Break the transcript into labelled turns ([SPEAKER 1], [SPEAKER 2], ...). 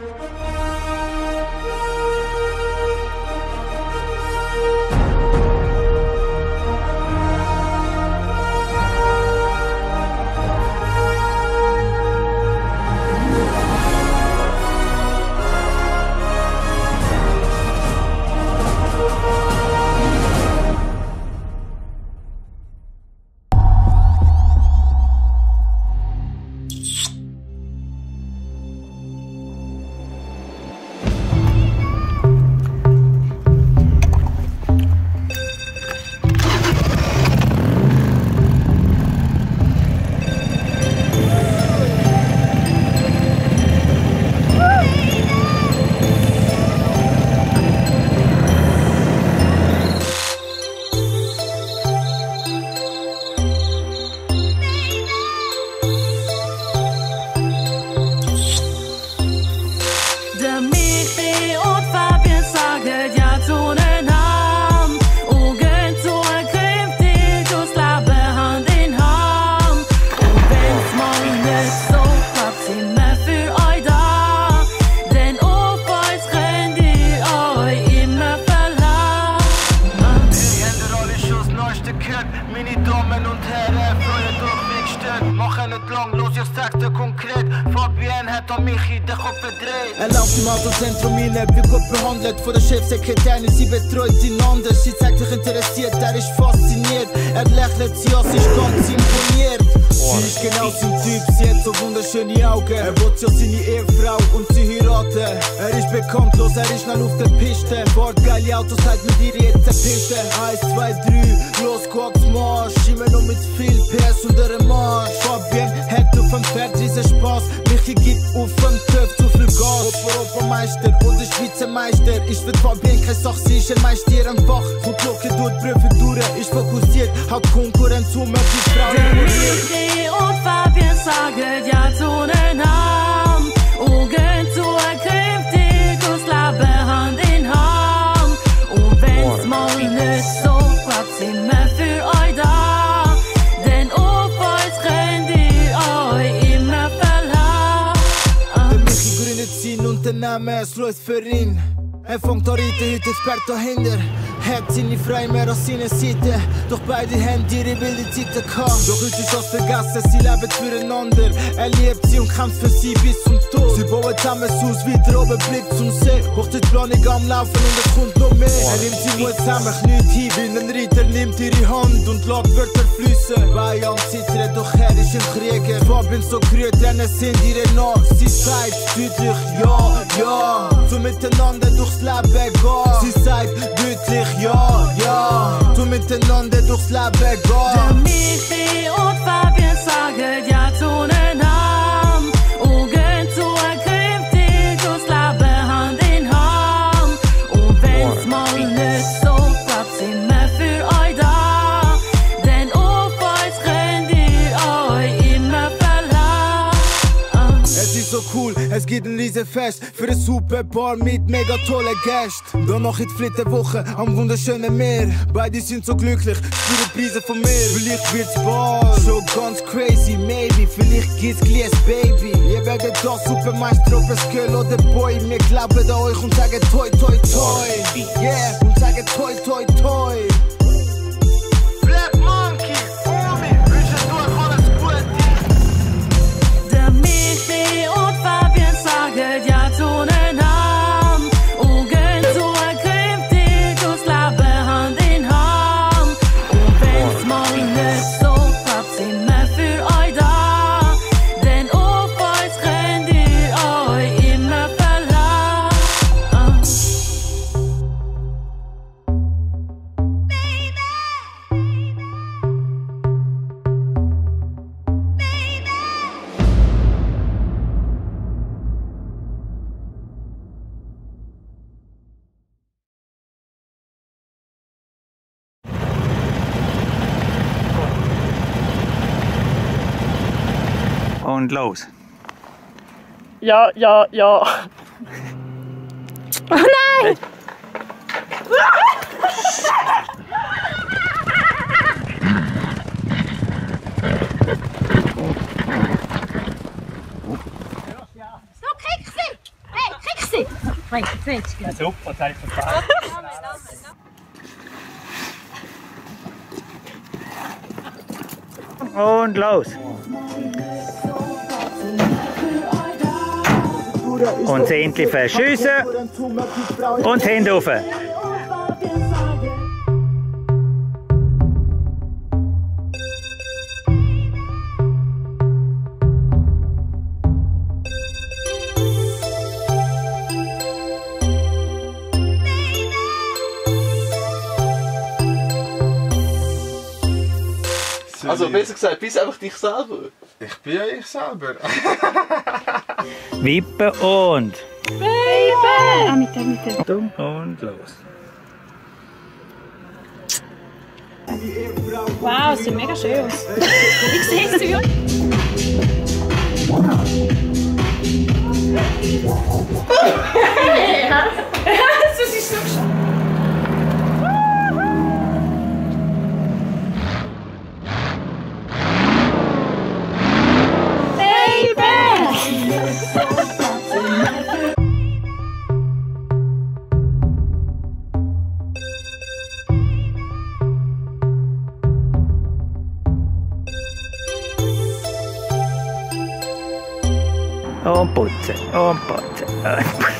[SPEAKER 1] Er lauft im Autozentrum rein, wird gut behandelt von der Chefsekretärin, sie betreut ihn anders. Sie zeigt sich interessiert, er ist fasziniert. Er lächelt, sie an, sie ist ganz imponiert. Sie ist genau sein Typ, sie hat so wunderschöne Augen. Er will ja seine Ehefrau und sie heiraten. Er ist bekanntlos, er ist schnell auf der Piste. Fahrt geile Autos, sagt mit ihr jetzt eine Piste. 1, 2, 3, los geht's Marsch. Immer noch mit viel PS und einem Marsch. Fabian hat auf dem Pferd riesen Spaß. Michi gibt auf dem Töpf zu viel Gas. Europameister oder Schweizer Meister ist für Fabian keine Sache, sie ist ein Meister im Fach. Kommt locker durch die Prüfung durch, ist fokussiert, hat Konkurrenz um die Frauen.
[SPEAKER 2] Michi und Fabian sagen ja zu den Namen. Augen zugekriegt, das Leben Hand in Hand. Und wenn's mal nicht so klappt, sind wir für euch da. Denn auf uns könnt ihr euch immer verlassen.
[SPEAKER 1] Der Michi gründet sein Unternehmen, es läuft für ihn. Er fängt an reiten, heute Expert dahinter. Hat seine Frau mehr an seiner Seite. Doch beide haben ihre wilde Zeiten gehabt. Doch heute ist das vergessen, sie leben füreinander. Er liebt sie und kämpft für sie bis zum Tod. Sie bauen zusammen das Haus, weiter oben blickt zum See. Hochzeitsplanung am Laufen und es kommt noch mehr. Er nimmt sie Mut zusammen, kniet hin wie ein Ritter, nimmt ihre Hand und lässt Wörter fließen. Bayern zittert, doch er ist ein Krieger. Fabian so gerührt, denn es sind ihre nach. Sie sagt deutlich ja, ja. So miteinander durchs Leben gehen. Sie sagt deutlich ja, ja. So miteinander durchs Leben
[SPEAKER 2] Der
[SPEAKER 1] gehen.
[SPEAKER 2] Michi und Fabian sagen ja zu den Namen. Augen zugekriegt, das Leben Hand in Hand. Und wenn's mal nicht so klappt, sind wir für euch da. Denn auf uns könnt ihr euch immer verlassen.
[SPEAKER 1] Es ist so cool, es gibt ein riesen Fest für ein super Paar mit mega tollen Gästen. Danach in die Flitterwoche am wunderschönen Meer. Beide sind so glücklich, spüren Preise von mir. Vielleicht wird's bald schon ganz crazy, maybe. Vielleicht gibt's Glies Baby. Ihr werdet da Supermeister, ob es Girl oder Boy. Wir glauben an euch und sagen toi toi toi. Yeah, und sagen toi toi toi. Black Monkey, Omi, wünschen euch alles Gute.
[SPEAKER 2] Der Michi und Fabian sagen ja zu den Namen. Augen zugekriegt, das Leben Hand in Hand. Und wenn's mal nicht so klappt, sind wir für euch da. Denn auf uns könnt ihr euch immer verlassen.
[SPEAKER 3] Und los.
[SPEAKER 4] Ja, ja, ja. Oh nein!
[SPEAKER 5] So krieg sie! Hey!
[SPEAKER 3] Vai, fertig.
[SPEAKER 5] Ja, super, das habe ich verpasst. Und los! Und das Entchen verschiessen und die Hände rauf.
[SPEAKER 6] Also besser gesagt, bist einfach dich selber.
[SPEAKER 7] Ich bin ja ich selber.
[SPEAKER 5] Wippen und...
[SPEAKER 3] Baby! Ah, mit der.
[SPEAKER 5] Dumm und los.
[SPEAKER 3] Wow, es sieht mega schön aus. Ich sehe es ja. Das ist so schön.
[SPEAKER 5] Und putzen, und putzen, und putzen.